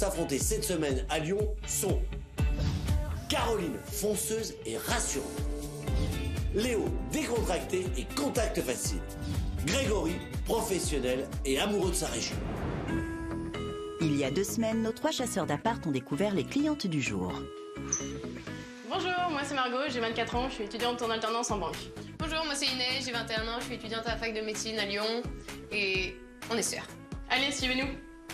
s'affronter cette semaine à Lyon sont Caroline, fonceuse et rassurante. Léo, décontracté et contact facile. Grégory, professionnel et amoureux de sa région. Il y a 2 semaines, nos 3 chasseurs d'appart ont découvert les clientes du jour. Bonjour, moi c'est Margot, j'ai 24 ans, je suis étudiante en alternance en banque. Bonjour, moi c'est Inès, j'ai 21 ans, je suis étudiante à la fac de médecine à Lyon et on est sœurs. Allez, suivez-nous.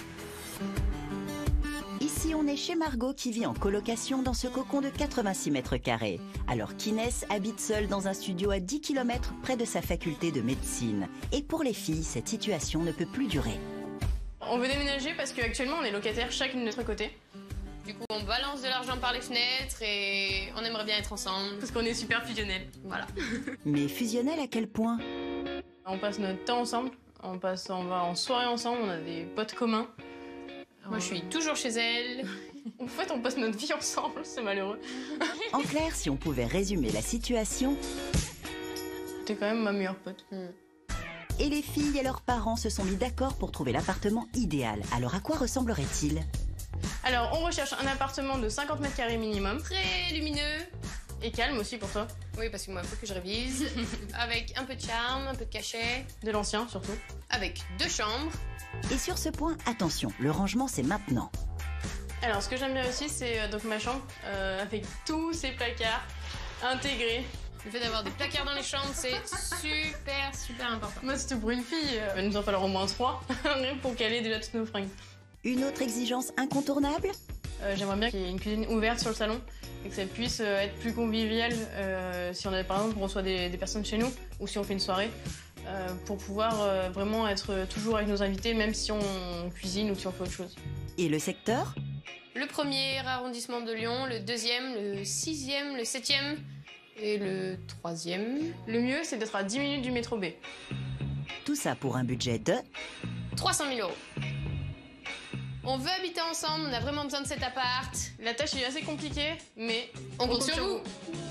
Ici, on est chez Margot qui vit en colocation dans ce cocon de 86 mètres carrés, alors qu'Inès habite seule dans un studio à 10 km près de sa faculté de médecine. Et pour les filles, cette situation ne peut plus durer. On veut déménager parce qu'actuellement on est locataires chacune de notre côté. Du coup, on balance de l'argent par les fenêtres et on aimerait bien être ensemble. Parce qu'on est super fusionnels. Voilà. Mais fusionnel à quel point? On passe notre temps ensemble, on va en soirée ensemble, on a des potes communs. Moi, je suis toujours chez elle. En fait, on passe notre vie ensemble, c'est malheureux. En clair, si on pouvait résumer la situation... T'es quand même ma meilleure pote. Et les filles et leurs parents se sont mis d'accord pour trouver l'appartement idéal. Alors à quoi ressemblerait-il? Alors, on recherche un appartement de 50 mètres carrés minimum. Très lumineux. Et calme aussi pour toi. Oui, parce que moi, il faut que je révise. Avec un peu de charme, un peu de cachet. De l'ancien, surtout. Avec 2 chambres. Et sur ce point, attention, le rangement c'est maintenant. Alors, ce que j'aime bien aussi, c'est donc ma chambre, avec tous ces placards intégrés. Le fait d'avoir des placards dans les chambres, c'est super important. Moi, c'était pour une fille, il va nous en falloir au moins 3 pour caler déjà toutes nos fringues. Une autre exigence incontournable? J'aimerais bien qu'il y ait une cuisine ouverte sur le salon et que ça puisse être plus convivial si on a, par exemple, on reçoit des personnes chez nous ou si on fait une soirée pour pouvoir vraiment être toujours avec nos invités, même si on cuisine ou si on fait autre chose. Et le secteur? Le 1er arrondissement de Lyon, le 2e, le 6e, le 7e et le 3e. Le mieux, c'est d'être à 10 minutes du métro B. Tout ça pour un budget de 300 000 €. On veut habiter ensemble, on a vraiment besoin de cet appart. La tâche est assez compliquée, mais on compte sur vous.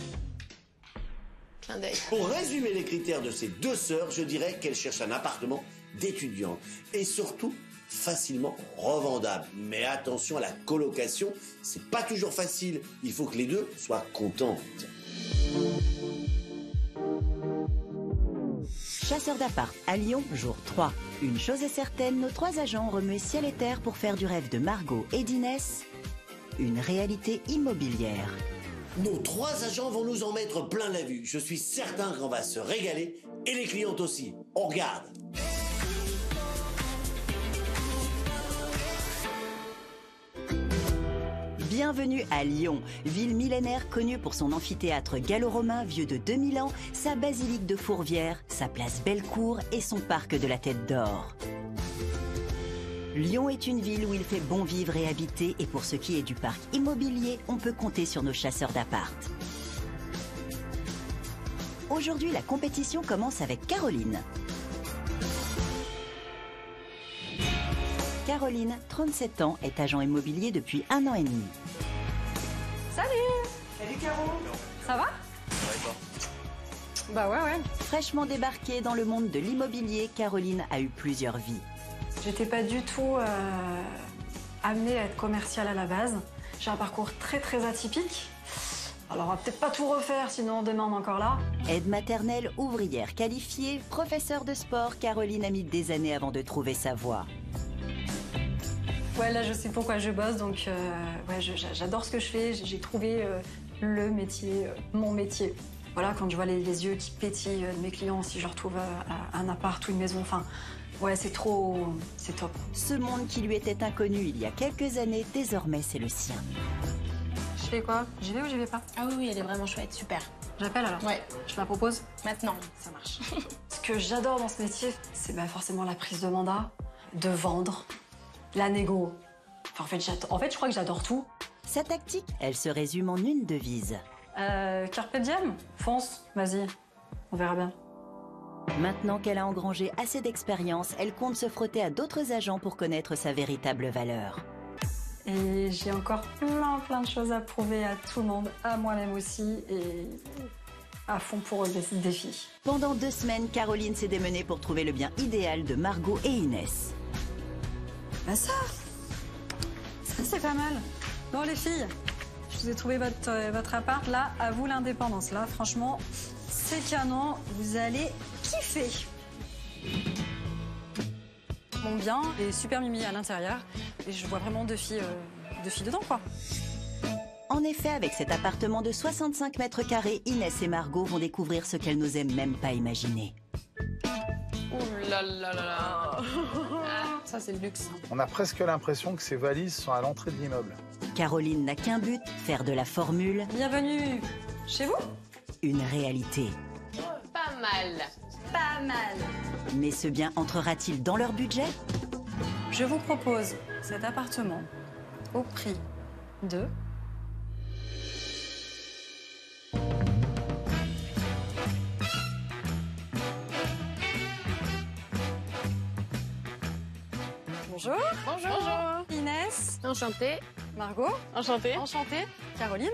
Clin d'œil. Pour résumer les critères de ces 2 sœurs, je dirais qu'elles cherchent un appartement d'étudiante et surtout facilement revendable. Mais attention à la colocation, c'est pas toujours facile. Il faut que les deux soient contentes. Chasseurs d'appart à Lyon, jour 3. Une chose est certaine, nos 3 agents ont remué ciel et terre pour faire du rêve de Margot et d'Inès une réalité immobilière. Nos 3 agents vont nous en mettre plein la vue. Je suis certain qu'on va se régaler et les clientes aussi. On regarde. Bienvenue à Lyon, ville millénaire connue pour son amphithéâtre gallo-romain vieux de 2000 ans, sa basilique de Fourvière, sa place Bellecour et son parc de la Tête d'Or. Lyon est une ville où il fait bon vivre et habiter, et pour ce qui est du parc immobilier, on peut compter sur nos chasseurs d'appart. Aujourd'hui, la compétition commence avec Caroline. Caroline, 37 ans, est agent immobilier depuis 1 an et demi. Salut! Salut Caro! Ça va? Bah ouais. Fraîchement débarquée dans le monde de l'immobilier, Caroline a eu plusieurs vies. J'étais pas du tout amenée à être commerciale à la base. J'ai un parcours très atypique. Alors on va peut-être pas tout refaire, sinon demain on est encore là. Aide maternelle, ouvrière qualifiée, professeure de sport, Caroline a mis des années avant de trouver sa voie. Ouais, là je sais pourquoi je bosse, donc ouais, j'adore ce que je fais. J'ai trouvé le métier, mon métier. Voilà, quand je vois les yeux qui pétillent de mes clients, si je retrouve un appart ou une maison, enfin, ouais, c'est top. Ce monde qui lui était inconnu il y a quelques années, désormais c'est le sien. Je fais quoi? J'y vais ou j'y vais pas? Ah oui, elle est vraiment chouette, super. J'appelle alors? Ouais. Je la propose? Maintenant. Ça marche. Ce que j'adore dans ce métier, c'est forcément la prise de mandat, de vendre, la négo. Enfin, en fait, je crois que j'adore tout. Sa tactique, elle se résume en une devise. Carpe diem, fonce, vas-y, on verra bien. Maintenant qu'elle a engrangé assez d'expérience, elle compte se frotter à d'autres agents pour connaître sa véritable valeur. Et j'ai encore plein de choses à prouver à tout le monde, à moi-même aussi, et à fond pour relever ce défi. Pendant 2 semaines, Caroline s'est démenée pour trouver le bien idéal de Margot et Inès. Bah ça c'est pas mal. Bon, les filles, je vous ai trouvé votre appart. Là, à vous l'indépendance. Là, franchement, c'est canon. Vous allez kiffer. Mon bien est super mimi à l'intérieur. Et je vois vraiment deux filles dedans, quoi. En effet, avec cet appartement de 65 mètres carrés, Inès et Margot vont découvrir ce qu'elles n'osaient même pas imaginer. Ouh là là là là. Ça, c'est le luxe. On a presque l'impression que ces valises sont à l'entrée de l'immeuble. Caroline n'a qu'un but, faire de la formule Bienvenue chez vous. une réalité. Pas mal. Pas mal. Mais ce bien entrera-t-il dans leur budget? Je vous propose cet appartement au prix de... Bonjour. Bonjour. Inès, Enchantée. Margot, Enchantée. enchantée, Caroline.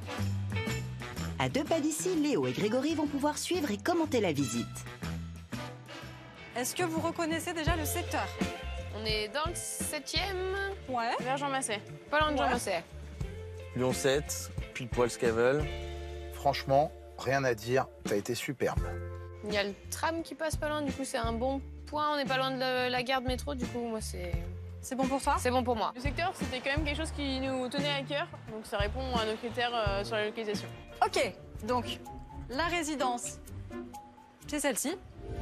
À 2 pas d'ici, Léo et Grégory vont pouvoir suivre et commenter la visite. Est-ce que vous reconnaissez déjà le secteur? On est dans le 7e. Ouais. Vers Jean Massé. Pas loin de Jean Ouais. Massé. Lyon 7, pile poil ce qu'elles veulent. Franchement, rien à dire, t'as été superbe. Il y a le tram qui passe pas loin, du coup, c'est un bon point. On n'est pas loin de la gare de métro, du coup, moi, c'est C'est bon pour toi? bon pour moi. Le secteur, c'était quand même quelque chose qui nous tenait à cœur, donc ça répond à nos critères sur la localisation. Ok, donc la résidence, c'est celle-ci.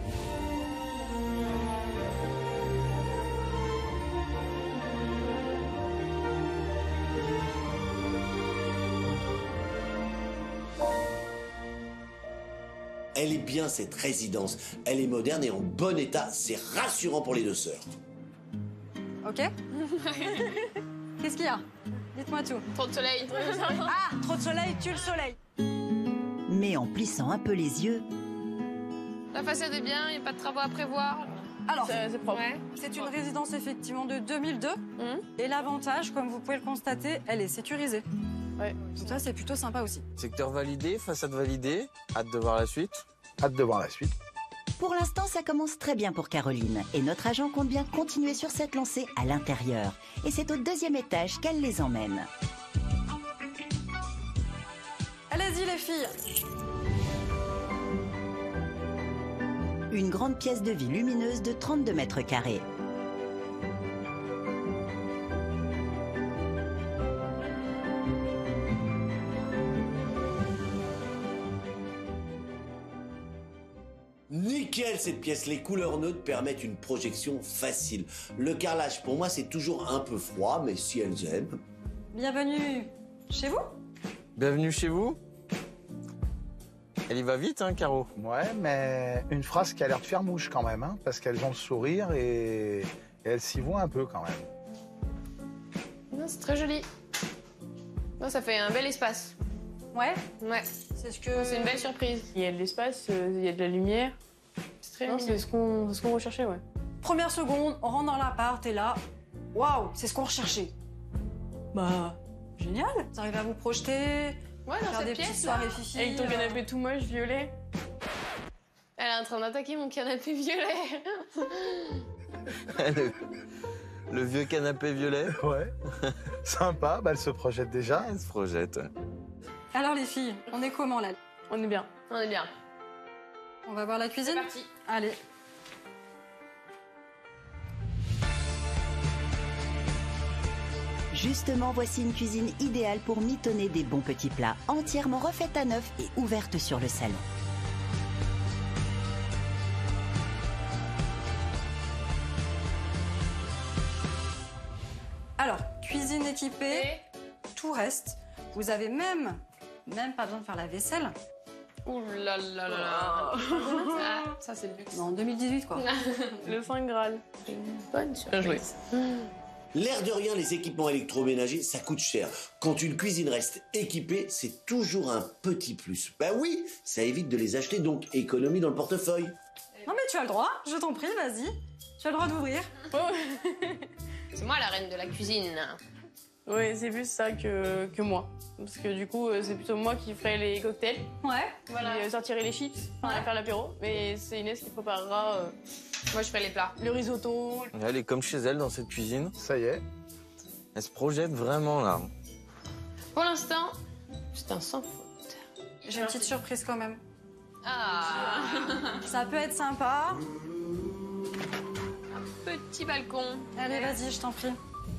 Elle est bien cette résidence. Elle est moderne et en bon état. C'est rassurant pour les deux sœurs. Ok. Qu'est-ce qu'il y a? Dites-moi tout. Trop de soleil. Ah, trop de soleil, tue le soleil. Mais en plissant un peu les yeux, La façade est bien, il n'y a pas de travaux à prévoir. Alors, C'est propre. Ouais. c'est une résidence effectivement de 2002. Mhm. Et l'avantage, comme vous pouvez le constater, elle est sécurisée. Ouais. Donc ça, c'est plutôt sympa aussi. Secteur validé, façade validée. Hâte de voir la suite. Hâte de voir la suite. pour l'instant, ça commence très bien pour Caroline. Et notre agent compte bien continuer sur cette lancée à l'intérieur. Et c'est au 2e étage qu'elle les emmène. Allez-y les filles. Une grande pièce de vie lumineuse de 32 mètres carrés. Nickel cette pièce, les couleurs neutres permettent une projection facile. Le carrelage pour moi c'est toujours un peu froid, mais si elles aiment... Bienvenue chez vous. Bienvenue chez vous. Elle y va vite, hein, Caro? Ouais, mais une phrase qui a l'air de faire mouche quand même, hein, parce qu'elles ont le sourire et elles s'y voient un peu quand même. Non, c'est très joli. Non, ça fait un bel espace. Ouais. Ouais, C'est ce que. c'est une belle surprise. Il y a de l'espace, il y a de la lumière. C'est très Non, mignon. c'est ce qu'on recherchait, ouais. Première seconde, on rentre dans l'appart et là, waouh, c'est ce qu'on recherchait. Bah, génial. Vous arrivez à vous projeter, Ouais, dans faire cette des petites pièce, là. soirées fifi. Avec ton canapé tout moche, violet. Elle est en train d'attaquer mon canapé violet. Le vieux canapé violet. Ouais, sympa, bah, elle se projette déjà. Elle se projette. Alors les filles, on est comment là? On est bien. On est bien. On va voir la C'est cuisine? parti. Allez. Justement, voici une cuisine idéale pour mitonner des bons petits plats, entièrement refaite à neuf et ouverte sur le salon. Alors, cuisine équipée, Et... tout reste. Vous avez même pas besoin de faire la vaisselle. Ouh là là là là. Ah, ça, c'est le luxe. En 2018 quoi. Le Saint Graal. Une bonne Bien joué. surprise. L'air de rien, les équipements électroménagers, ça coûte cher. Quand une cuisine reste équipée, c'est toujours un petit plus. Ben oui, ça évite de les acheter, donc économie dans le portefeuille. Non mais tu as le droit, je t'en prie, vas-y. Tu as le droit d'ouvrir. C'est moi la reine de la cuisine. Oui, c'est plus ça que moi. Parce que du coup, c'est plutôt moi qui ferai les cocktails, Ouais. qui sortirai les chips, à faire l'apéro. Mais c'est Inès qui préparera Moi, je ferai les plats. le risotto. Elle est comme chez elle dans cette cuisine. Ça y est, Elle se projette vraiment là. Pour l'instant, c'est un sans faute. J'ai une petite surprise quand même. Ah, Ça peut être sympa. petit balcon. Allez, vas-y, je t'en prie.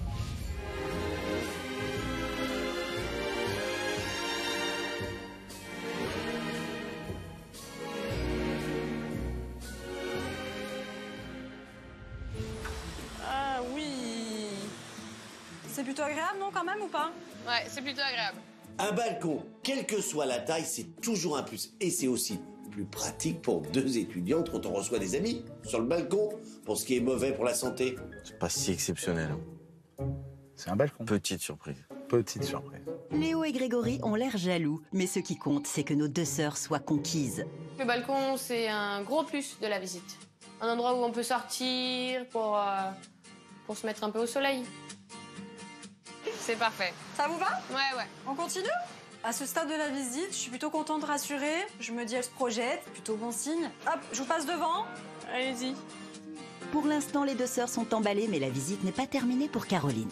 Ah oui. C'est plutôt agréable, non, quand même, ou pas? Ouais, c'est plutôt agréable. Un balcon, quelle que soit la taille, c'est toujours un plus. Et c'est aussi plus pratique pour deux étudiantes quand on reçoit des amis sur le balcon, pour ce qui est mauvais pour la santé. C'est pas si exceptionnel. C'est un balcon. Petite surprise. Petite surprise. Léo et Grégory ont l'air jaloux, mais ce qui compte, c'est que nos deux sœurs soient conquises. Le balcon, c'est un gros plus de la visite. Un endroit où on peut sortir pour se mettre un peu au soleil. C'est parfait. Ça vous va? Ouais. On continue? À ce stade de la visite, je suis plutôt contente, rassurée. Je me dis, elle se projette, plutôt bon signe. Hop, je vous passe devant. Allez-y. Pour l'instant, les deux sœurs sont emballées, mais la visite n'est pas terminée pour Caroline.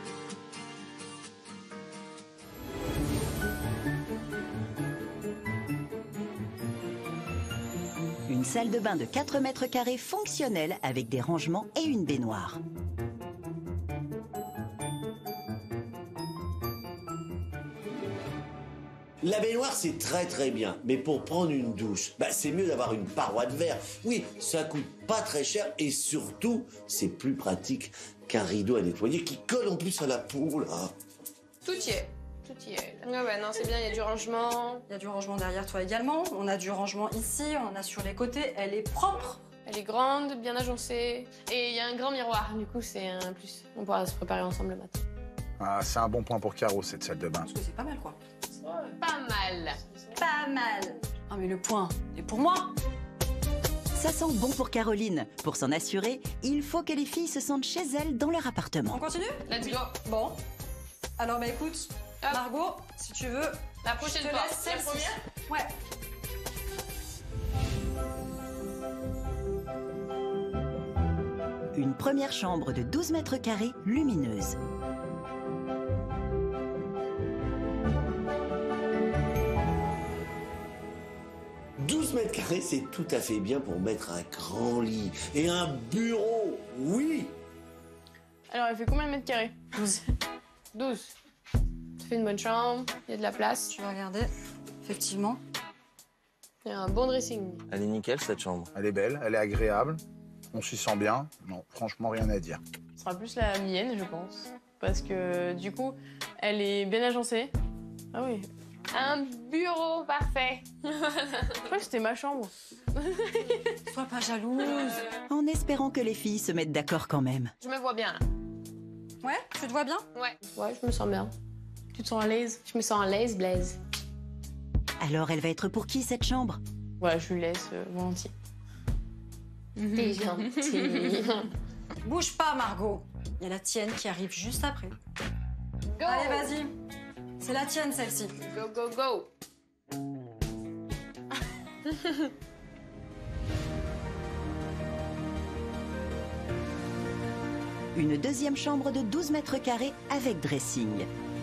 Une salle de bain de 4 mètres carrés fonctionnelle avec des rangements et une baignoire. La baignoire, c'est très très bien, mais pour prendre une douche, c'est mieux d'avoir une paroi de verre. Oui, ça coûte pas très cher et surtout, c'est plus pratique qu'un rideau à nettoyer qui colle en plus à la peau, là. Tout y est. Tout y est. Ouais, non, c'est bien, il y a du rangement. Il y a du rangement derrière toi également. On a du rangement ici, on en a sur les côtés. Elle est propre. Elle est grande, bien agencée. Et il y a un grand miroir, du coup, c'est un plus. On pourra se préparer ensemble le matin. Ah, c'est un bon point pour Caro, cette salle de bain. Parce que c'est pas mal, quoi. Pas mal. Pas mal. Ah, mais le point est pour moi. Ça sent bon pour Caroline. Pour s'en assurer, il faut que les filles se sentent chez elles dans leur On appartement. continue? Let's go. Bon. Alors, écoute, Hop. Margot, si tu veux, La prochaine je te fois. laisse La celle-ci. première? Ouais. Une première chambre de 12 mètres carrés lumineuse. « 12 mètres carrés, c'est tout à fait bien pour mettre un grand lit. Et un bureau, oui. Alors, elle fait combien de mètres carrés? 12. Ça fait une bonne chambre, il y a de la place, Tu vas regarder. Effectivement. il y a un bon dressing. Elle est nickel cette chambre. Elle est belle, elle est agréable. On s'y sent bien. Non, franchement, rien à dire. Ce sera plus la mienne, je pense. Parce que, du coup, elle est bien agencée. Ah oui. Un bureau parfait. Je crois que c'était ma chambre. Sois pas jalouse. En espérant que les filles se mettent d'accord quand même. Je me vois bien là. Ouais, tu te vois bien? Ouais, je me sens bien. Tu te sens à l'aise? Je me sens à l'aise, Blaise. Alors elle va être pour qui cette chambre? Ouais, je lui laisse volontiers. T'es gentille. Bouge pas, Margot. Il y a la tienne qui arrive juste après. Go. Allez, vas-y. C'est la tienne, celle-ci. Go, go, go. Une deuxième chambre de 12 mètres carrés avec dressing.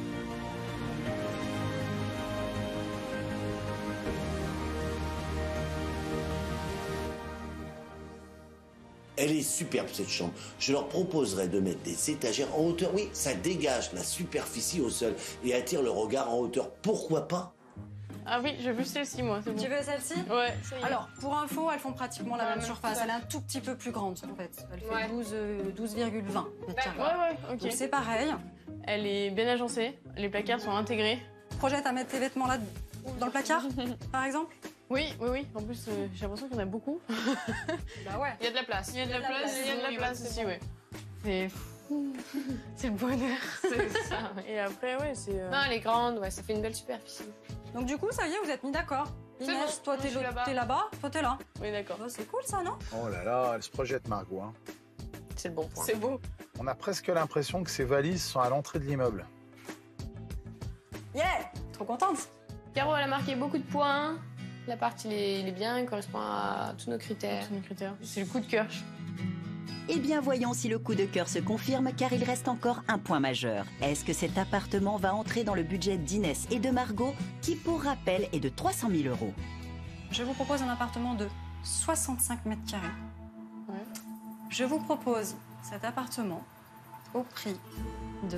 Elle est superbe, cette chambre. Je leur proposerais de mettre des étagères en hauteur. Oui, ça dégage la superficie au sol et attire le regard en hauteur. Pourquoi pas? Ah oui, je veux celle-ci, moi, c'est bon. Tu veux celle-ci? Ouais, ça y est. Alors, pour info, elles font pratiquement la Ouais, même même surface. ça. Elle est un tout petit peu plus grande, en fait. Elle fait Ouais. 12,20 mètres carrés. Ouais, ok. Donc c'est pareil. Elle est bien agencée, les placards sont intégrés. Projette à mettre tes vêtements là, dans le placard, par exemple? Oui. En plus, j'ai l'impression qu'il y en a beaucoup. Bah ouais. Il y a de la place. Il y a de la place, il y a de la place aussi, ouais. C'est... c'est le bonheur. C'est ça. Et après, ouais, c'est... Non, elle est grande, ouais, ça fait une belle superficie. Donc du coup, ça y est, vous êtes mis d'accord. C'est Inès, bon, toi moi, t'es je suis là-bas. là-bas, toi t'es là. Oui, d'accord. Bah, c'est cool ça, non? Oh là là, elle se projette, Margot. Hein. C'est le bon point. C'est beau. On a presque l'impression que ces valises sont à l'entrée de l'immeuble. Yeah! Trop contente. Caro, elle a marqué beaucoup de points. L'appart, il est bien, il correspond à tous nos critères. Tous mes critères. C'est le coup de cœur. Eh bien, voyons si le coup de cœur se confirme, car il reste encore un point majeur. Est-ce que cet appartement va entrer dans le budget d'Inès et de Margot, qui, pour rappel, est de 300 000 €? Je vous propose un appartement de 65 mètres carrés. Ouais. Je vous propose cet appartement au prix de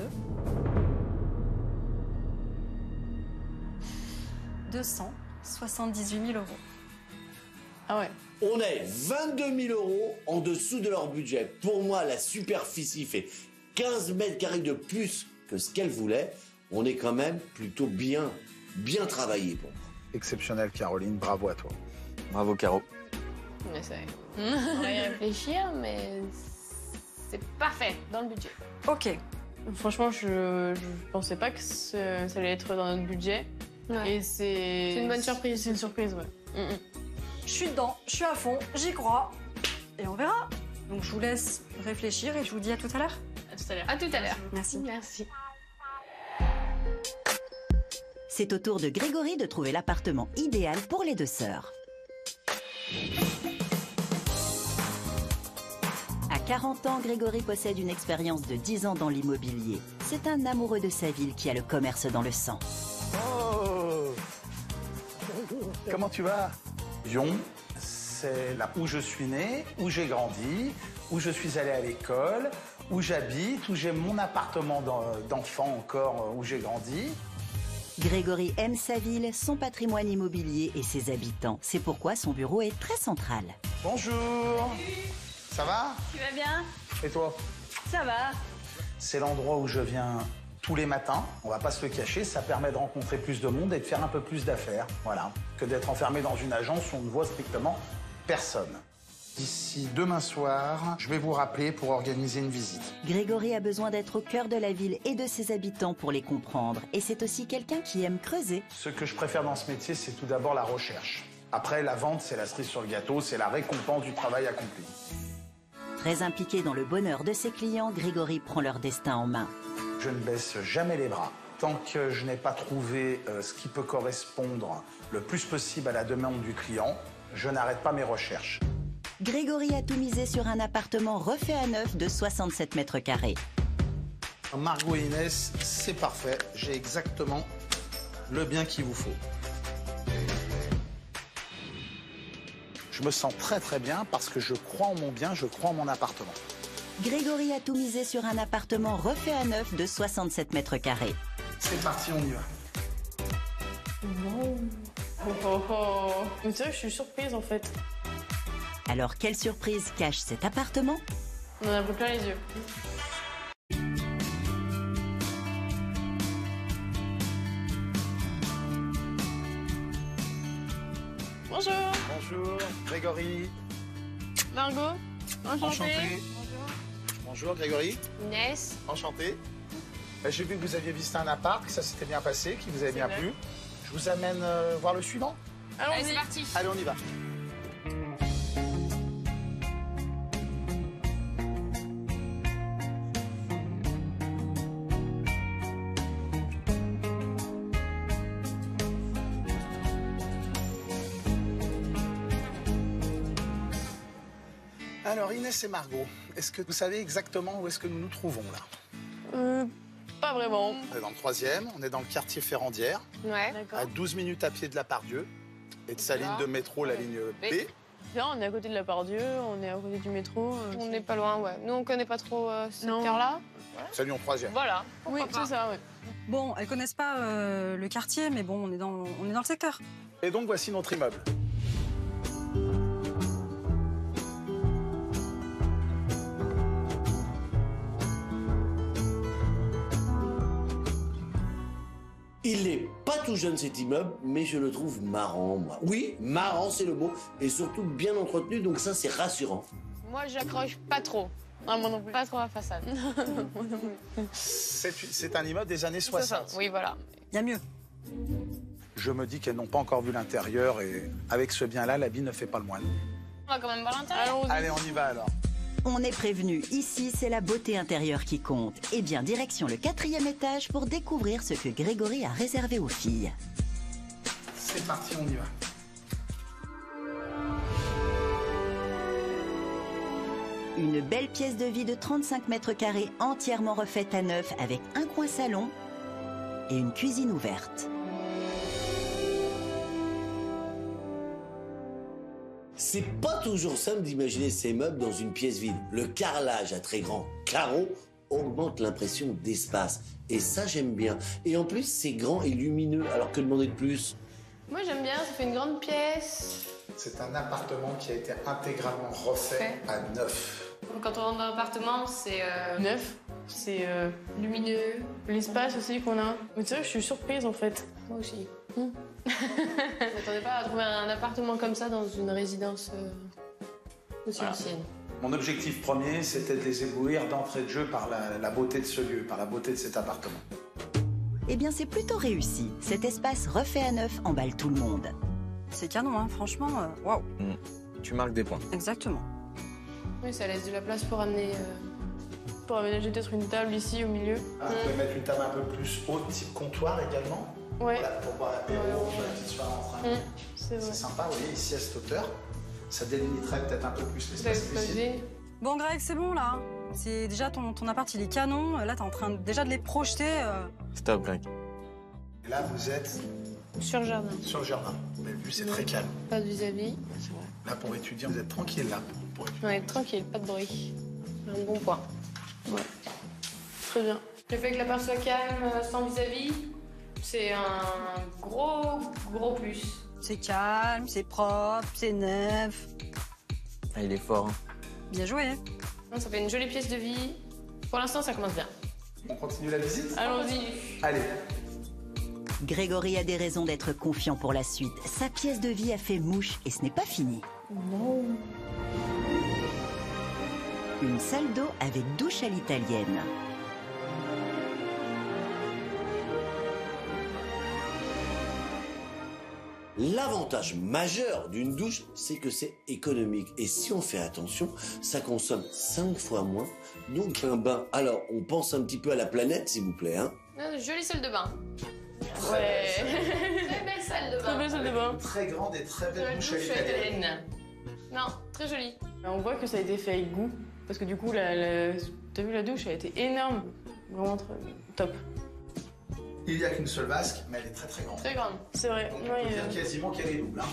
278 000 €. Ah ouais. On est 22 000 € en dessous de leur budget. Pour moi, la superficie fait 15 mètres carrés de plus que ce qu'elle voulait. On est quand même plutôt bien travaillé pour moi. Exceptionnel, Caroline, bravo à toi. Bravo, Caro. On essaie. On va y réfléchir, mais c'est parfait dans le budget. Ok, Franchement, je pensais pas que ça allait être dans notre budget. Ouais. Et c'est une bonne surprise. C'est une surprise, ouais. je suis dedans, je suis à fond, j'y crois. Et on verra. Donc je vous laisse réfléchir et je vous dis à tout à l'heure. À tout à l'heure. À tout à l'heure. Merci. Merci. C'est au tour de Grégory de trouver l'appartement idéal pour les deux sœurs. À 40 ans, Grégory possède une expérience de 10 ans dans l'immobilier. C'est un amoureux de sa ville qui a le commerce dans le sang. Oh! Comment tu vas? Lyon, c'est là où je suis né, où j'ai grandi, où je suis allé à l'école, où j'habite, où j'ai mon appartement d'enfant encore, où j'ai grandi. Grégory aime sa ville, son patrimoine immobilier et ses habitants. C'est pourquoi son bureau est très central. Bonjour! Ça va? Tu vas bien? Et toi? Ça va. C'est l'endroit où je viens tous les matins, on va pas se le cacher, ça permet de rencontrer plus de monde et de faire un peu plus d'affaires, voilà, que d'être enfermé dans une agence où on ne voit strictement personne. D'ici demain soir, je vais vous rappeler pour organiser une visite. Grégory a besoin d'être au cœur de la ville et de ses habitants pour les comprendre. Et c'est aussi quelqu'un qui aime creuser. Ce que je préfère dans ce métier, c'est tout d'abord la recherche. Après, la vente, c'est la cerise sur le gâteau, c'est la récompense du travail accompli. Très impliqué dans le bonheur de ses clients, Grégory prend leur destin en main. Je ne baisse jamais les bras. Tant que je n'ai pas trouvé ce qui peut correspondre le plus possible à la demande du client, je n'arrête pas mes recherches. Grégory a tout misé sur un appartement refait à neuf de 67 mètres carrés. Margot et Inès, c'est parfait. J'ai exactement le bien qu'il vous faut. Je me sens très très bien parce que je crois en mon bien, je crois en mon appartement. Grégory a tout misé sur un appartement refait à neuf de 67 mètres carrés. C'est parti, on y va. Mais c'est vrai que je suis surprise en fait. Alors quelle surprise cache cet appartement? On en a plein les yeux. Bonjour. Bonjour, Grégory. Margot. Enchantée. Bonjour, Grégory. Inès. Enchanté. J'ai vu que vous aviez visité un appart, que ça s'était bien passé, qui vous avait bien vrai. plu. Je vous amène voir le suivant. Allez, c'est parti. Allez, on y va. Alors, Inès et Margot, est-ce que vous savez exactement où est-ce que nous nous trouvons là? Pas vraiment. On est dans le 3e, on est dans le quartier Ferrandière, Ouais. D'accord. à 12 minutes à pied de la Part-Dieu et de sa ligne de métro, la ligne B. Bien, on est à côté de la Part-Dieu, on est à côté du métro. On n'est pas loin, ouais. Nous, on connaît pas trop ce Non. secteur-là. Salut en 3e. Voilà. Oui, Pourquoi c'est ça, ouais. Bon, elles connaissent pas le quartier, mais bon, on est dans le secteur. Et donc, voici notre immeuble. Il n'est pas tout jeune cet immeuble, mais je le trouve marrant, moi. Oui, marrant, c'est le mot. Et surtout bien entretenu, donc ça, c'est rassurant. Moi, j'accroche pas trop. Ah, moi non plus. Pas trop la façade. C'est un immeuble des années 60. Oui, voilà. Il y a mieux. Je me dis qu'elles n'ont pas encore vu l'intérieur et avec ce bien-là, l'habit ne fait pas le moine. On va quand même voir l'intérieur. Allons-y. Allez, on y va alors. On est prévenu, ici c'est la beauté intérieure qui compte. Et bien direction le 4e étage pour découvrir ce que Grégory a réservé aux filles. C'est parti, on y va. Une belle pièce de vie de 35 mètres carrés entièrement refaite à neuf avec un coin salon et une cuisine ouverte. C'est pas toujours simple d'imaginer ces meubles dans une pièce vide. Le carrelage à très grands carreaux augmente l'impression d'espace. Et ça, j'aime bien. Et en plus, c'est grand et lumineux, alors que demander de plus? Moi j'aime bien, ça fait une grande pièce. C'est un appartement qui a été intégralement refait à neuf. Quand on rentre dans l'appartement, c'est Neuf, c'est lumineux. l'espace aussi qu'on a. Mais c'est vrai que je suis surprise en fait. Moi aussi. Je m'attendais pas à trouver un appartement comme ça dans une résidence aussi ancienne. Mon objectif premier, c'était de les éblouir d'entrée de jeu par la beauté de ce lieu, par la beauté de cet appartement. Eh bien, c'est plutôt réussi. Cet espace refait à neuf emballe tout le monde. C'est canon, hein, franchement, waouh. Tu marques des points. Exactement. Oui, ça laisse de la place pour amener. Pour aménager peut-être une table ici au milieu. Vous pouvez mettre une table un peu plus haute, type comptoir également. Ouais, Voilà, pour boire l'apéro, la petite soirée entre amis. c'est vrai. C'est sympa, vous voyez, ici à cette hauteur. Ça délimiterait peut-être un peu plus l'espace cuisine. Exposé. Bon, Greg, c'est bon, là. C'est déjà ton appart, il est canon. Là, t'es en train déjà de les projeter. Stop, Greg. Et là, vous êtes Sur le jardin. sur le jardin. Vous avez vu, c'est très calme. Pas de vis-à-vis. C'est vrai. Là, pour étudier, vous êtes tranquille, là. Pour étudier. On est tranquille, pas de bruit. Un bon point. Ouais. Très bien. Le fait que l'appart soit calme, sans vis-à-vis, c'est un gros plus. C'est calme, c'est propre, c'est neuf. Ah, il est fort. Hein. Bien joué. Non, ça fait une jolie pièce de vie. Pour l'instant, ça commence bien. On continue la visite? Allons-y. Allez. Grégory a des raisons d'être confiant pour la suite. Sa pièce de vie a fait mouche et ce n'est pas fini. Une salle d'eau avec douche à l'italienne. L'avantage majeur d'une douche, c'est que c'est économique. Et si on fait attention, ça consomme 5 fois moins. Donc un bain. Alors, on pense un petit peu à la planète, s'il vous plaît. Hein. Jolie salle de bain. Ouais. Très belle salle de Très bain. belle salle de bain. Très grande et très belle douche à Douche l'italienne. italienne. Non, très jolie. On voit que ça a été fait avec goût. Parce que du coup, t'as vu la douche, elle a été énorme. Vraiment très top. Il n'y a qu'une seule vasque, mais elle est très très grande. Très grande. C'est vrai. Donc, Ouais, on peut dire quasiment qu'elle est double. Hein.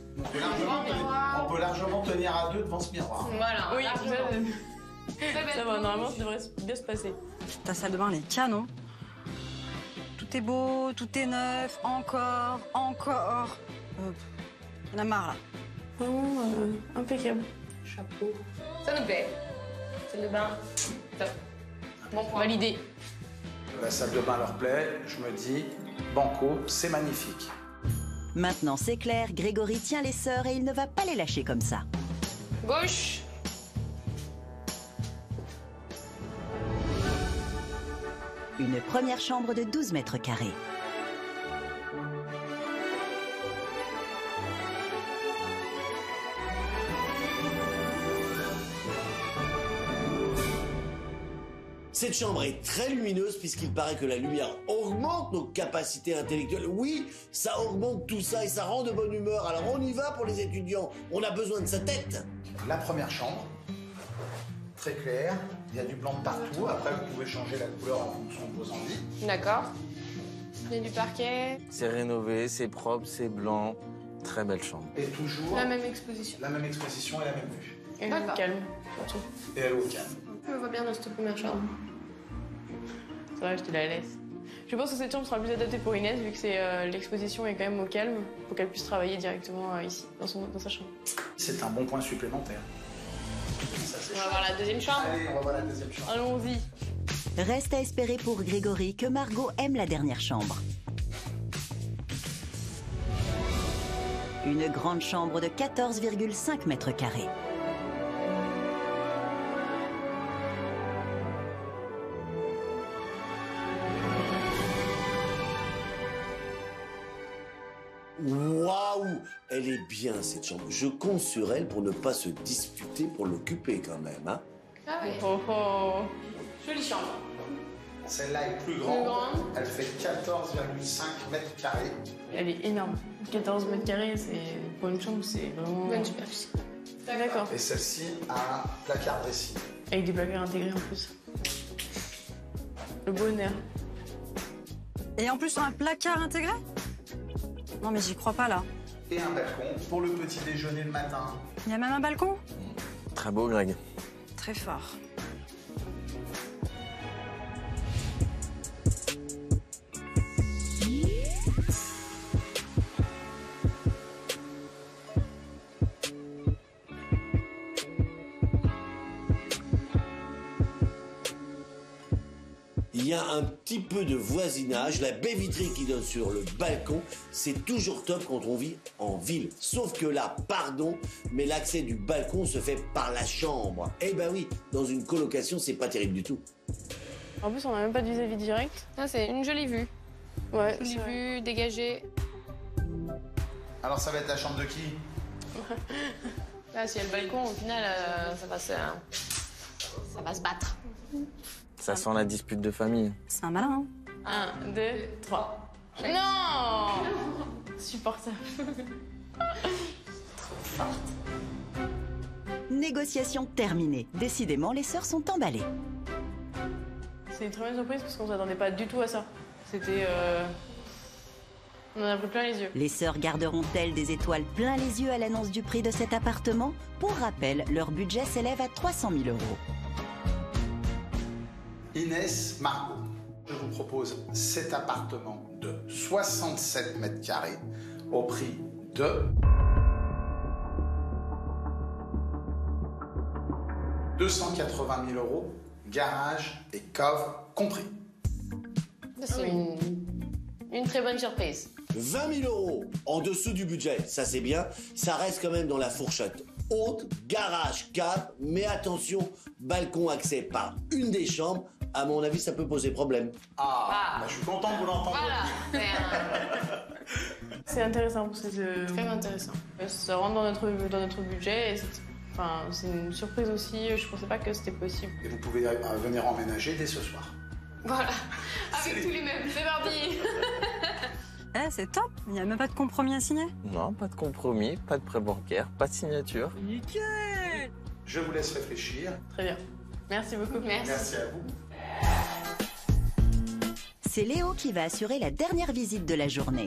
On peut largement tenir à deux devant ce miroir. Voilà. oui, largement. Très belle ça va, douche. normalement, ça devrait bien se passer. Ta salle de bain, elle est canon. Tout est beau, tout est neuf, encore. On a marre, là. Vraiment impeccable. Chapeau. Ça nous plaît. Salle de bain, top. Bon point. Validé. La salle de bain leur plaît, je me dis, banco, c'est magnifique. Maintenant, c'est clair, Grégory tient les sœurs et il ne va pas les lâcher comme ça. Gauche. Une première chambre de 12 mètres carrés. Cette chambre est très lumineuse puisqu'il paraît que la lumière augmente nos capacités intellectuelles. Oui, ça augmente tout ça et ça rend de bonne humeur. Alors on y va pour les étudiants. On a besoin de sa tête. La première chambre, très claire, il y a du blanc de partout. Après, vous pouvez changer la couleur en fonction de vos envies. D'accord. Il y a du parquet. C'est rénové, c'est propre, c'est blanc. Très belle chambre. Et toujours La même exposition. la même exposition et la même vue. Et D'accord. calme, surtout. Et elle est au calme. Je me vois bien dans cette première chambre. C'est vrai, je te la laisse. Je pense que cette chambre sera plus adaptée pour Inès, vu que l'exposition est quand même au calme, pour qu'elle puisse travailler directement ici, dans sa chambre. C'est un bon point supplémentaire. Ça, c'est On va chouette. voir la deuxième chambre. Allez, on va voir la deuxième chambre. Allons-y. Reste à espérer pour Grégory que Margot aime la dernière chambre. Une grande chambre de 14,5 mètres carrés. Waouh, elle est bien cette chambre. Je compte sur elle pour ne pas se disputer pour l'occuper quand même. Hein. Ah oui. Oh oh. Jolie chambre. Celle-là est plus Plus grande. grande. Elle fait 14,5 mètres carrés. Elle est énorme. 14 mètres carrés, c'est pour une chambre, c'est vraiment. Bonne superficie. D'accord. Et celle-ci a un placard dressing. Avec des placards intégrés en plus. Le bonheur. Et en plus, un placard intégré? Non, mais j'y crois pas, là. Et un balcon pour le petit déjeuner le matin. Il y a même un balcon? Très beau, Greg. Très fort. Il y a un petit peu de voisinage, la baie vitrée qui donne sur le balcon, c'est toujours top quand on vit en ville. Sauf que là, pardon, mais l'accès du balcon se fait par la chambre. Eh ben oui, dans une colocation, c'est pas terrible du tout. En plus, on n'a même pas de vis-à-vis direct. Ah, c'est une jolie vue. Ouais, Jolie vue, dégagée. Alors ça va être la chambre de qui? Là, s'il y a le balcon, au final, ça va se battre. Ça sent la dispute de famille. C'est un malin, hein? 1, 2, 3. Non. Supportable. Négociation terminée. Décidément, les sœurs sont emballées. C'est une très bonne surprise parce qu'on s'attendait pas du tout à ça. C'était... On en a pris plein les yeux. Les sœurs garderont-elles des étoiles plein les yeux à l'annonce du prix de cet appartement? Pour rappel, leur budget s'élève à 300 000 €. Inès, Margot, je vous propose cet appartement de 67 mètres carrés au prix de 280 000 €, garage et cave compris. C'est une très bonne surprise. 20 000 € en dessous du budget, ça c'est bien, ça reste quand même dans la fourchette haute, garage, cave, mais attention, balcon accès par une des chambres, à mon avis ça peut poser problème. Bah, je suis content de vous l'entendre. Voilà. C'est intéressant parce que Très intéressant. ça rentre dans notre budget et c'est une surprise aussi. Je pensais pas que c'était possible. Et vous pouvez venir emménager dès ce soir. Voilà. Avec tous les meubles. C'est parti. Eh, c'est top. Il n'y a même pas de compromis à signer. Non, pas de compromis, pas de prêt bancaire, pas de signature. Nickel. Je vous laisse réfléchir. Très bien. Merci beaucoup. Merci à vous. C'est Léo qui va assurer la dernière visite de la journée.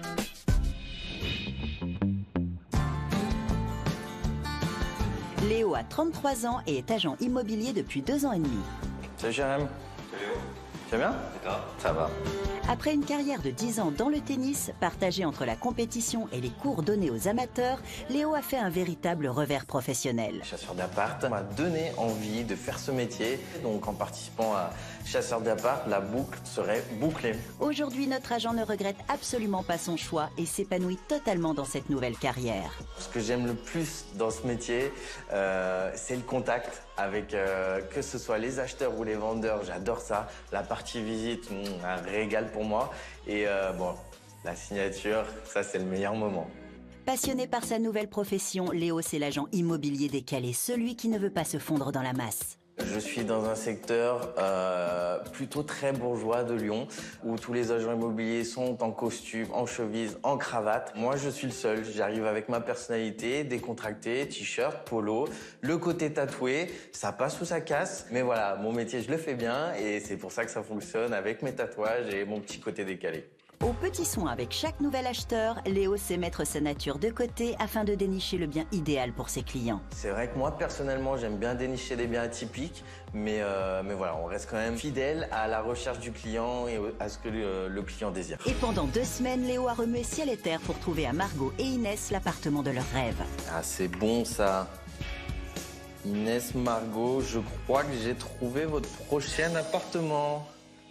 Léo a 33 ans et est agent immobilier depuis 2 ans et demi. Salut Jérém. Tu vas bien? Ça va. Après une carrière de 10 ans dans le tennis, partagée entre la compétition et les cours donnés aux amateurs, Léo a fait un véritable revers professionnel. Chasseur d'appart m'a donné envie de faire ce métier. Donc en participant à Chasseur d'appart, la boucle serait bouclée. Aujourd'hui, notre agent ne regrette absolument pas son choix et s'épanouit totalement dans cette nouvelle carrière. Ce que j'aime le plus dans ce métier, c'est le contact avec que ce soit les acheteurs ou les vendeurs. J'adore ça. La partie visite, un régal pour moi. Et bon, la signature, ça c'est le meilleur moment. Passionné par sa nouvelle profession, Léo, c'est l'agent immobilier décalé, celui qui ne veut pas se fondre dans la masse. Je suis dans un secteur plutôt très bourgeois de Lyon, où tous les agents immobiliers sont en costume, en chemise, en cravate. Moi, je suis le seul. J'arrive avec ma personnalité, décontracté, t-shirt, polo, le côté tatoué. Ça passe ou ça casse. Mais voilà, mon métier, je le fais bien et c'est pour ça que ça fonctionne avec mes tatouages et mon petit côté décalé. Au petit soin avec chaque nouvel acheteur, Léo sait mettre sa nature de côté afin de dénicher le bien idéal pour ses clients. C'est vrai que moi, personnellement, j'aime bien dénicher des biens atypiques, mais voilà, on reste quand même fidèle à la recherche du client et à ce que le client désire. Et pendant 2 semaines, Léo a remué ciel et terre pour trouver à Margot et Inès l'appartement de leurs rêves. Ah, c'est bon ça. Inès, Margot, je crois que j'ai trouvé votre prochain appartement.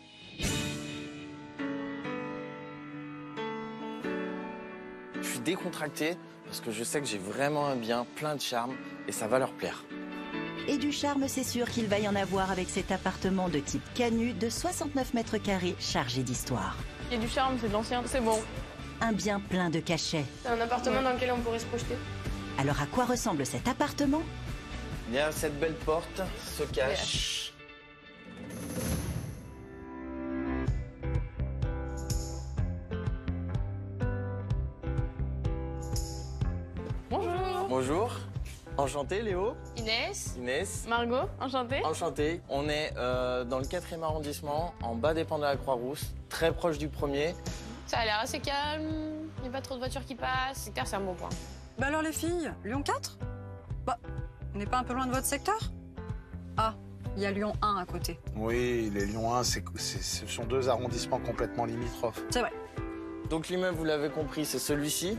Je suis décontracté parce que je sais que j'ai vraiment un bien plein de charme et ça va leur plaire. Et du charme, c'est sûr qu'il va y en avoir avec cet appartement de type Canu de 69 mètres carrés chargé d'histoire. Il y a du charme, c'est de l'ancien, c'est bon. Un bien plein de cachets. C'est un appartement dans lequel on pourrait se projeter. Alors à quoi ressemble cet appartement? Derrière cette belle porte se cache... Bonjour. Bonjour. Enchanté, Léo. Inès. Inès. Margot, enchantée. Enchanté. On est dans le 4e arrondissement, en bas des Pans de la Croix-Rousse, très proche du 1er. Ça a l'air assez calme, il n'y a pas trop de voitures qui passent. Secteur, c'est un bon point. Bah alors les filles, Lyon 4 ? Bah, on n'est pas un peu loin de votre secteur ? Ah, il y a Lyon 1 à côté. Oui, les Lyon 1, ce sont 2 arrondissements complètement limitrophes. C'est vrai. Donc l'immeuble, vous l'avez compris, c'est celui-ci.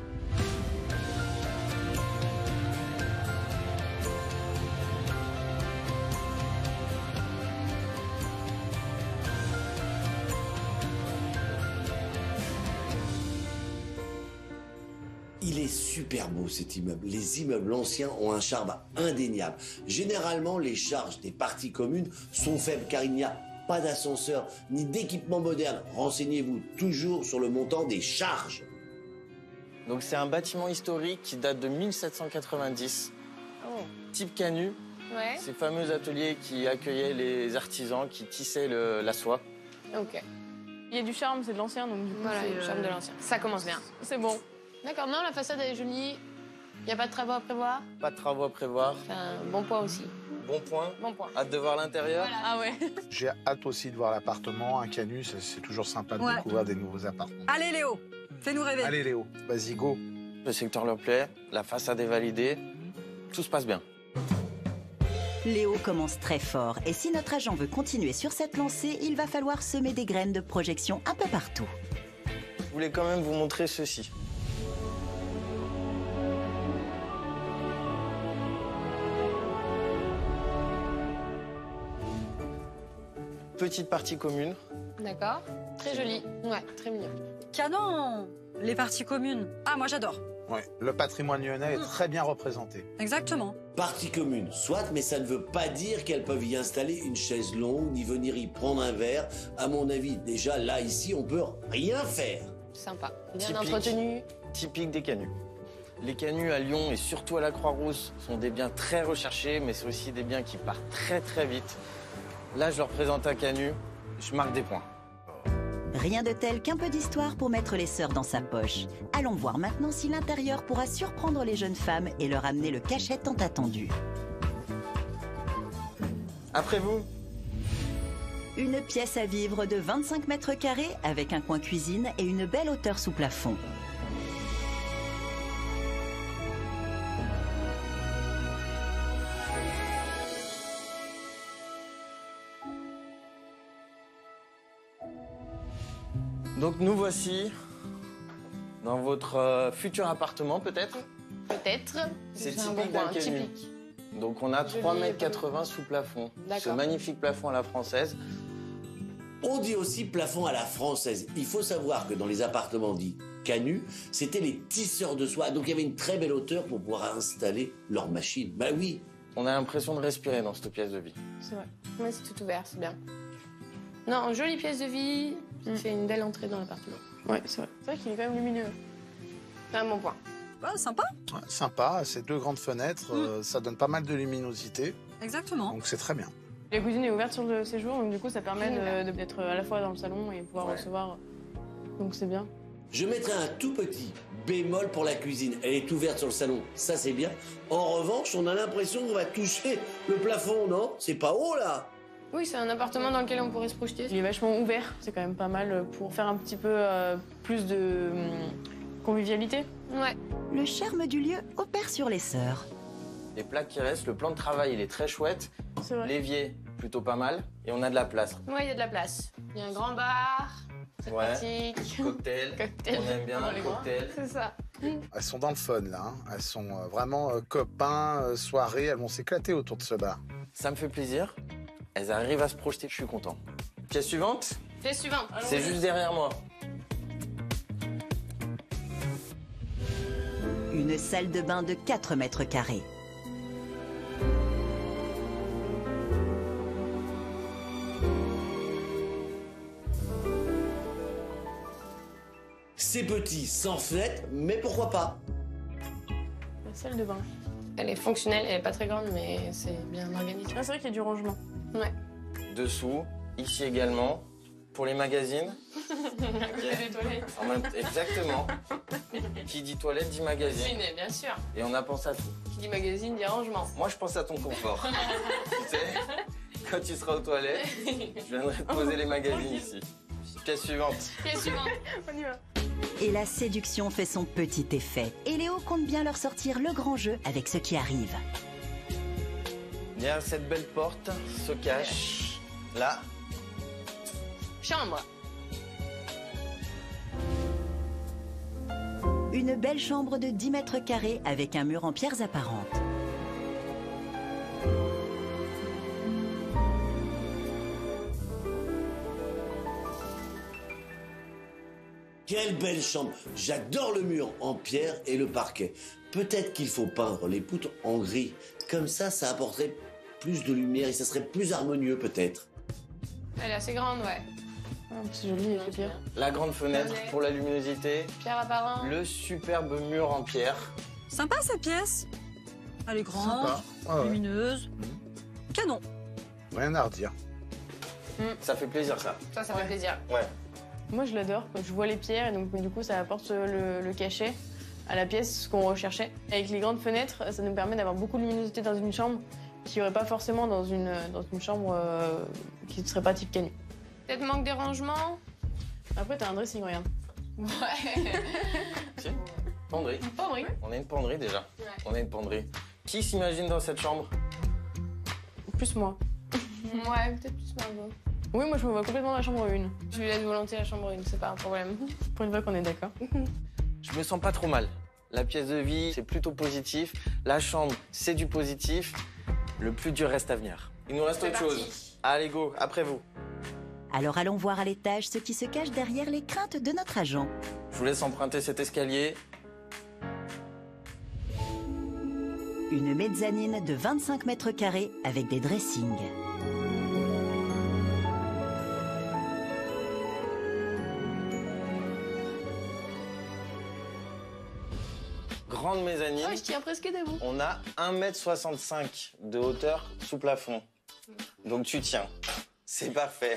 Il est super beau cet immeuble. Les immeubles anciens ont un charme indéniable. Généralement, les charges des parties communes sont faibles car il n'y a pas d'ascenseur ni d'équipement moderne. Renseignez-vous toujours sur le montant des charges. Donc c'est un bâtiment historique qui date de 1790. Oh. Type Canu, Ouais. ces fameux ateliers qui accueillaient les artisans qui tissaient la soie. Ok. Il y a du charme, c'est de l'ancien, donc du coup, Voilà, c'est, le charme de l'ancien. Ça commence bien. c'est bon. D'accord, non, la façade elle est jolie. Il n'y a pas de travaux à prévoir. Pas de travaux à prévoir. C'est un bon point aussi. Bon point. Bon point. Hâte de voir l'intérieur. Voilà. Ah ouais. J'ai hâte aussi de voir l'appartement, un Canu, c'est toujours sympa de Ouais. découvrir des nouveaux appartements. Allez Léo, fais-nous rêver. Allez Léo, vas-y, go. Le secteur leur plaît, la façade est validée. Tout se passe bien. Léo commence très fort et si notre agent veut continuer sur cette lancée, il va falloir semer des graines de projection un peu partout. Je voulais quand même vous montrer ceci. Petite partie commune. D'accord. Très joli. Ouais, très mignon. Canon. Les parties communes. Ah, moi j'adore. Ouais, le patrimoine lyonnais est très bien représenté. Exactement. Partie commune, soit, mais ça ne veut pas dire qu'elles peuvent y installer une chaise longue, ni venir y prendre un verre. À mon avis, déjà là, ici, on peut rien faire. Sympa. Bien Typique. entretenu. Typique des Canus. Les Canus à Lyon et surtout à la Croix-Rousse sont des biens très recherchés, mais c'est aussi des biens qui partent très très vite. Là, je leur présente un Canu, je marque des points. Rien de tel qu'un peu d'histoire pour mettre les sœurs dans sa poche. Allons voir maintenant si l'intérieur pourra surprendre les jeunes femmes et leur amener le cachet tant attendu. Après vous. Une pièce à vivre de 25 mètres carrés avec un coin cuisine et une belle hauteur sous plafond. Donc nous voici dans votre futur appartement peut-être. Peut-être. C'est un typique bon point. d'un Canu. Typique. Donc on a Joli, 3,80 m sous plafond. D'accord. Ce magnifique plafond à la française. On dit aussi plafond à la française. Il faut savoir que dans les appartements dits Canu, c'était les tisseurs de soie. Donc il y avait une très belle hauteur pour pouvoir installer leur machine. Bah oui. On a l'impression de respirer dans cette pièce de vie. C'est vrai. Ouais, c'est tout ouvert, c'est bien. Non, jolie pièce de vie. C'est une belle entrée dans l'appartement. Ouais, c'est vrai. C'est vrai qu'il est quand même lumineux. C'est un bon point. Ouais, sympa. Ouais, sympa, ces 2 grandes fenêtres, ça donne pas mal de luminosité, Exactement. donc c'est très bien. La cuisine est ouverte sur le séjour, donc du coup, ça permet Ouverte. d'être à la fois dans le salon et pouvoir Ouais. recevoir. Donc c'est bien. Je mettrai un tout petit bémol pour la cuisine. Elle est ouverte sur le salon, ça c'est bien. En revanche, on a l'impression qu'on va toucher le plafond, non? C'est pas haut là. Oui, c'est un appartement dans lequel on pourrait se projeter. Il est vachement ouvert, c'est quand même pas mal pour faire un petit peu plus de convivialité. Ouais. Le charme du lieu opère sur les sœurs. Les plaques qui restent, le plan de travail il est très chouette. C'est vrai. L'évier plutôt pas mal. Et on a de la place. Ouais, il y a de la place. Il y a un grand bar. C'est Ouais. pratique. Cocktail. Cocktail. On aime bien Dans les un grands. cocktail. C'est ça. Elles sont dans le fun là, hein. Elles sont vraiment copains, soirées, elles vont s'éclater autour de ce bar. Ça me fait plaisir. Elles arrivent à se projeter, je suis content. Pièce suivante, Pièce suivante. c'est juste derrière moi. Une salle de bain de 4 mètres carrés. C'est petit, sans fenêtre, mais pourquoi pas? La salle de bain. Elle est fonctionnelle, elle est pas très grande, mais c'est bien organisé. Ah, c'est vrai qu'il y a du rangement. Ouais. Dessous, ici également, pour les magazines. Il y a des toilettes. Exactement. Qui dit toilette dit magazine. Cuisine, bien sûr. Et on a pensé à tout. Dit magazine, dit rangement. Moi, je pense à ton confort. Tu sais, quand tu seras aux toilettes, je viendrai te poser les magazines ici. Pièce suivante. Pièce suivante. On y va. Et la séduction fait son petit effet. Et Léo compte bien leur sortir le grand jeu avec ce qui arrive. Derrière cette belle porte se cache, là, Chambre. Une belle chambre de 10 mètres carrés avec un mur en pierres apparentes. Quelle belle chambre. J'adore le mur en pierre et le parquet. Peut-être qu'il faut peindre les poutres en gris. Comme ça apporterait plus de lumière et ça serait plus harmonieux peut-être. Elle est assez grande, ouais. C'est joli, c'est pierre. la grande fenêtre pour la luminosité, Pierre apparent. le superbe mur en pierre. Sympa cette pièce. Elle est grande, Sympa. Ouais, ouais. lumineuse. Canon. Rien à redire. Ça fait plaisir, ça. Ça fait plaisir. Ouais. Moi, je l'adore. Je vois les pierres et donc du coup, ça apporte le cachet à la pièce, ce qu'on recherchait. Avec les grandes fenêtres, ça nous permet d'avoir beaucoup de luminosité dans une chambre qu'il n'y aurait pas forcément dans une chambre qui ne serait pas type canut. Peut-être manque de rangement. Après, t'as un dressing, regarde. Ouais. Si. Penderie. Penderie. On a une penderie déjà. Ouais. On a une penderie. Qui s'imagine dans cette chambre? Plus moi. Ouais, peut-être plus Margot. Oui, moi, je me vois complètement dans la chambre 1. Je lui laisse volontiers la chambre 1, c'est pas un problème. Pour une fois qu'on est d'accord. Je me sens pas trop mal. La pièce de vie, c'est plutôt positif. La chambre, c'est du positif. Le plus dur reste à venir. Il nous reste C'est autre parti. chose. Allez, go, après vous. Alors allons voir à l'étage ce qui se cache derrière les craintes de notre agent. Je vous laisse emprunter cet escalier. Une mezzanine de 25 mètres carrés avec des dressings. Grande mezzanine. Ah, je tiens presque debout. On a 1,65 m de hauteur sous plafond. Donc tu tiens. C'est parfait.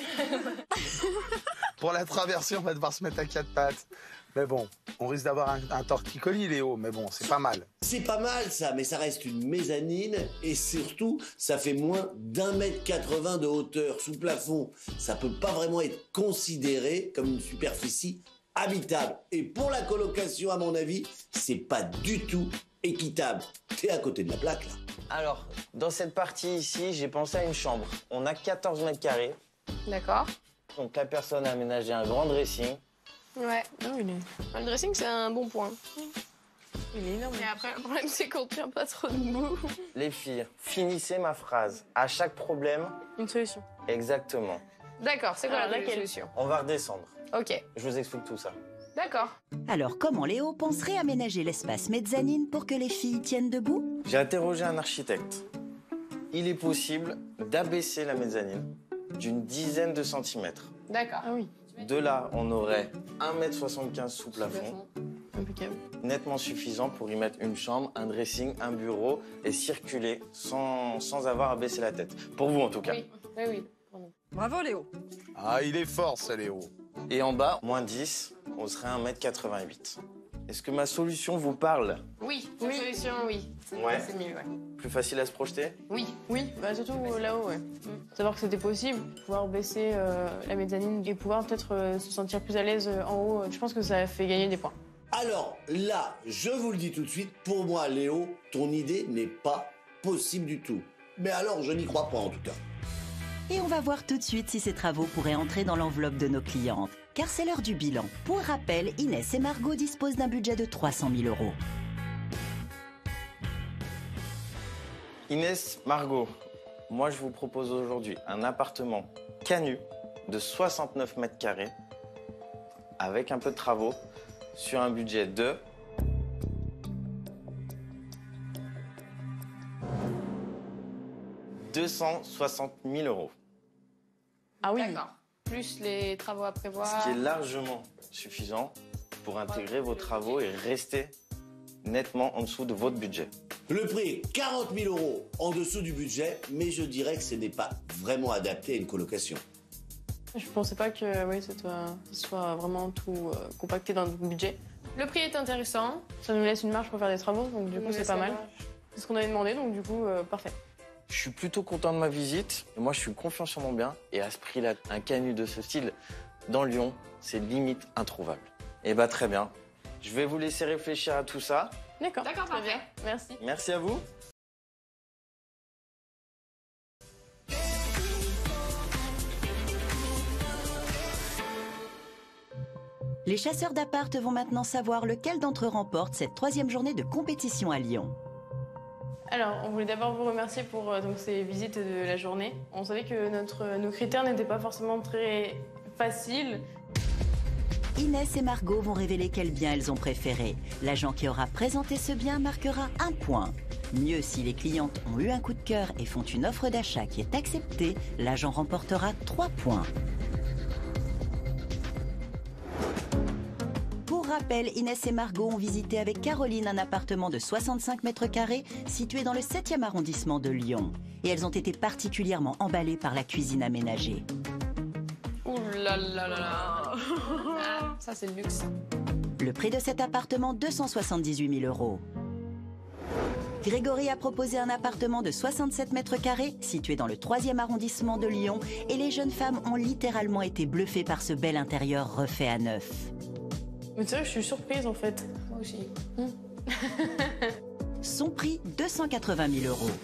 Pour la traversée, on va devoir se mettre à quatre pattes. Mais bon, on risque d'avoir un torticolis, Léo. Mais bon, c'est pas mal. C'est pas mal ça, mais ça reste une mezzanine et surtout, ça fait moins d'1,80 m de hauteur sous plafond. Ça peut pas vraiment être considéré comme une superficie habitable. Et pour la colocation, à mon avis, c'est pas du tout équitable. T'es à côté de la plaque là. Alors, dans cette partie ici, j'ai pensé à une chambre. On a 14 mètres carrés. D'accord. Donc la personne a aménagé un grand dressing. Ouais. Non, il est Le dressing, c'est un bon point. énorme. Mais après, le problème, c'est qu'on tient pas trop debout. Les filles, finissez ma phrase. À chaque problème, Une solution. exactement. D'accord, c'est quoi Alors, la laquelle solution? On va redescendre. Ok, Je vous explique tout ça. d'accord. Alors comment Léo pense réaménager l'espace mezzanine pour que les filles tiennent debout? J'ai interrogé un architecte. Il est possible d'abaisser la mezzanine d'une dizaine de centimètres. D'accord. Ah oui, De là, on aurait 1,75 m sous plafond, impeccable. nettement suffisant pour y mettre une chambre, un dressing, un bureau et circuler sans avoir à baisser la tête. Pour vous en tout cas. Oui, oui, oui. Bravo Léo. Ah, il est fort, ce Léo. Et en bas, moins 10, on serait à 1,88 m. Est-ce que ma solution vous parle? Oui, solution, oui. Ouais. C'est mieux, ouais. Plus facile à se projeter? Oui. Oui, bah surtout là-haut, ouais. Savoir que c'était possible, pouvoir baisser la mezzanine et pouvoir peut-être se sentir plus à l'aise en haut, je pense que ça fait gagner des points. Alors là, je vous le dis tout de suite, pour moi, Léo, ton idée n'est pas possible du tout. Mais alors, je n'y crois pas en tout cas. Et on va voir tout de suite si ces travaux pourraient entrer dans l'enveloppe de nos clientes. Car c'est l'heure du bilan. Pour rappel, Inès et Margot disposent d'un budget de 300 000 €. Inès, Margot, moi je vous propose aujourd'hui un appartement canut de 69 mètres carrés avec un peu de travaux sur un budget de 260 000 €. Ah oui, D'accord. Plus les travaux à prévoir. Ce qui est largement suffisant pour intégrer vos travaux et rester nettement en dessous de votre budget. Le prix est 40 000 € en dessous du budget, mais je dirais que ce n'est pas vraiment adapté à une colocation. je pensais pas que oui, ça soit vraiment tout compacté dans le budget. Le prix est intéressant. Ça nous laisse une marge pour faire des travaux, donc du coup c'est pas mal. C'est ce qu'on avait demandé, donc du coup, parfait. Je suis plutôt content de ma visite. Moi, je suis confiant sur mon bien. Et à ce prix-là, un canut de ce style dans Lyon, c'est limite introuvable. Et bah très bien. Je vais vous laisser réfléchir à tout ça. D'accord, très bien. Merci. Merci à vous. Les chasseurs d'appart vont maintenant savoir lequel d'entre eux remporte cette 3e journée de compétition à Lyon. Alors, on voulait d'abord vous remercier pour donc, ces visites de la journée. On savait que nos critères n'étaient pas forcément très faciles. Inès et Margot vont révéler quel bien elles ont préféré. L'agent qui aura présenté ce bien marquera 1 point. Mieux, si les clientes ont eu un coup de cœur et font une offre d'achat qui est acceptée, l'agent remportera 3 points. Pour rappel, Inès et Margot ont visité avec Caroline un appartement de 65 mètres carrés situé dans le 7e arrondissement de Lyon. Et elles ont été particulièrement emballées par la cuisine aménagée. Ouh là là là là. Ah, ça, c'est le luxe. Le prix de cet appartement, 278 000 €. Grégory a proposé un appartement de 67 mètres carrés situé dans le 3e arrondissement de Lyon et les jeunes femmes ont littéralement été bluffées par ce bel intérieur refait à neuf. Mais c'est vrai que je suis surprise en fait. Moi aussi. Son prix, 280 000 €.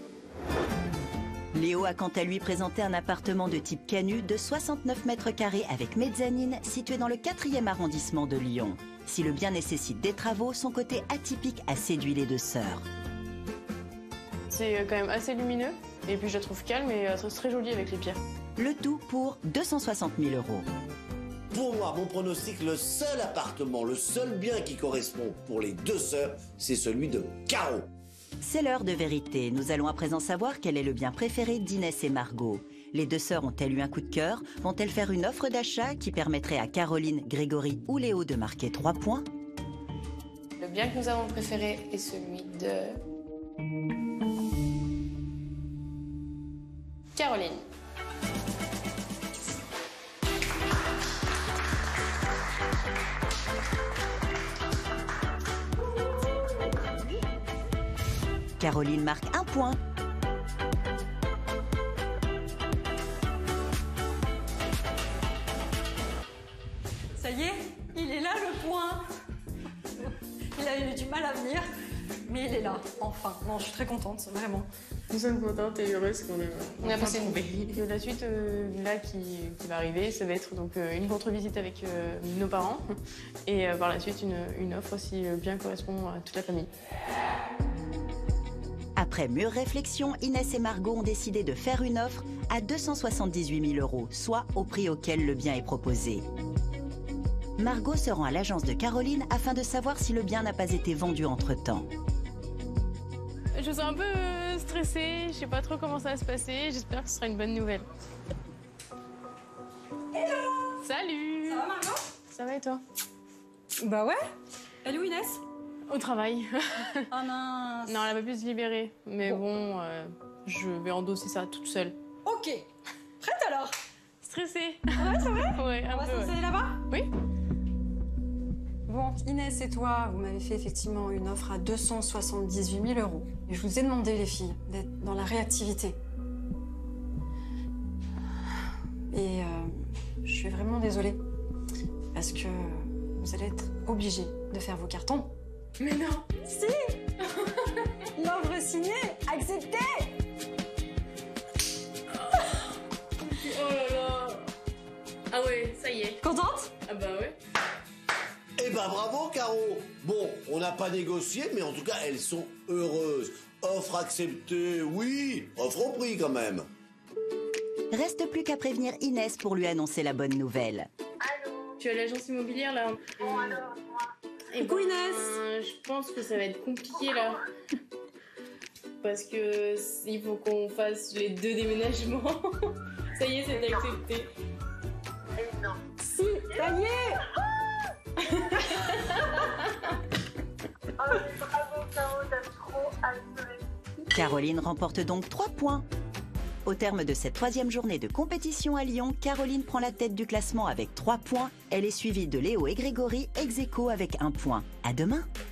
Léo a quant à lui présenté un appartement de type canut de 69 mètres carrés avec mezzanine situé dans le 4e arrondissement de Lyon. Si le bien nécessite des travaux, son côté atypique a séduit les deux sœurs. C'est quand même assez lumineux et puis je la trouve calme et très jolie avec les pierres. Le tout pour 260 000 €. Pour moi, mon pronostic, le seul appartement, le seul bien qui correspond pour les deux sœurs, c'est celui de Caro. C'est l'heure de vérité. Nous allons à présent savoir quel est le bien préféré d'Inès et Margot. Les deux sœurs ont-elles eu un coup de cœur? Vont-elles faire une offre d'achat qui permettrait à Caroline, Grégory ou Léo de marquer 3 points? Le bien que nous avons préféré est celui de Caroline. Caroline marque 1 point. Ça y est, il est là le point. Il a eu du mal à venir, mais il est là, enfin. Non, je suis très contente, vraiment. Nous sommes contentes et heureuses On a passé une Et la suite là qui va arriver, ça va être donc une contre-visite avec nos parents et par la suite une offre si le bien correspond à toute la famille. Après mûre réflexion, Inès et Margot ont décidé de faire une offre à 278 000 €, soit au prix auquel le bien est proposé. Margot se rend à l'agence de Caroline afin de savoir si le bien n'a pas été vendu entre-temps. Je suis un peu stressée, je sais pas trop comment ça va se passer, j'espère que ce sera une bonne nouvelle. Hello! Salut! Ça va Margot? Ça va et toi? Bah ouais. Elle est où Inès? Au travail. Oh mince. Non, elle va plus se libérer, mais bon, je vais endosser ça toute seule. Ok. Prête alors? Stressée. Ouais, c'est vrai? Ouais, On un va peu. s'installer là-bas? Oui. Bon, Inès et toi, vous m'avez fait effectivement une offre à 278 000 €. Et je vous ai demandé, les filles, d'être dans la réactivité. Et je suis vraiment désolée. Parce que vous allez être obligés de faire vos cartons. Mais non. Si. L'offre signée, acceptée. Oh là là. Ah ouais, ça y est. Contente? Ah bah ouais. Eh ben bravo Caro. Bon, on n'a pas négocié, mais en tout cas, elles sont heureuses. Offre acceptée, oui. Offre au prix quand même. Reste plus qu'à prévenir Inès pour lui annoncer la bonne nouvelle. Je suis à l'agence immobilière là. Bon alors, moi. Et Coucou, Inès. Je pense que ça va être compliqué là. Parce que il faut qu'on fasse les 2 déménagements. Ça y est, c'est accepté. Et non. Si, ça y est. Oh, bravo Caro, t'as trop assuré. Caroline remporte donc 3 points. Au terme de cette 3e journée de compétition à Lyon, Caroline prend la tête du classement avec 3 points. Elle est suivie de Léo et Grégory, ex aequo avec 1 point. À demain!